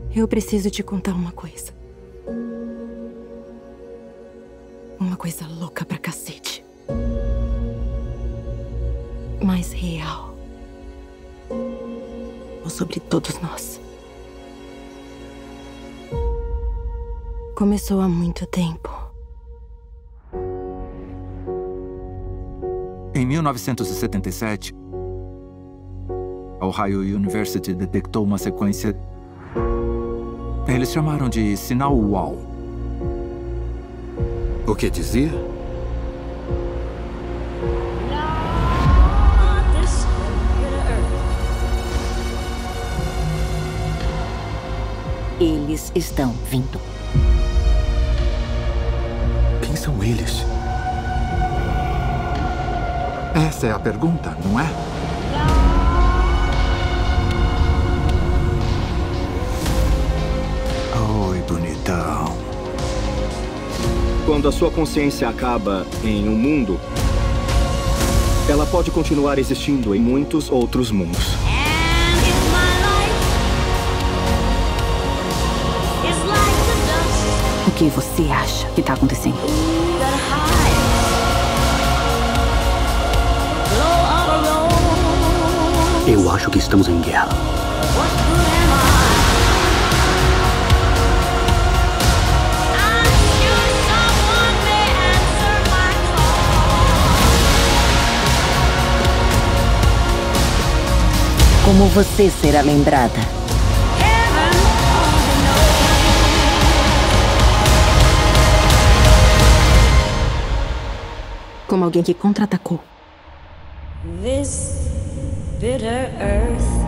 Eu preciso te contar uma coisa. Uma coisa louca pra cacete. Mas real. Sobre todos nós. Começou há muito tempo. Em 1977, a Ohio University detectou uma sequência. Eles chamaram de sinal UAU. O que dizia? Eles estão vindo. Quem são eles? Essa é a pergunta, não é? Oi, bonitão. Quando a sua consciência acaba em um mundo, ela pode continuar existindo em muitos outros mundos. O que você acha que tá acontecendo? Eu acho que estamos em guerra. Como você será lembrada? Como alguém que contra-atacou. This bitter earth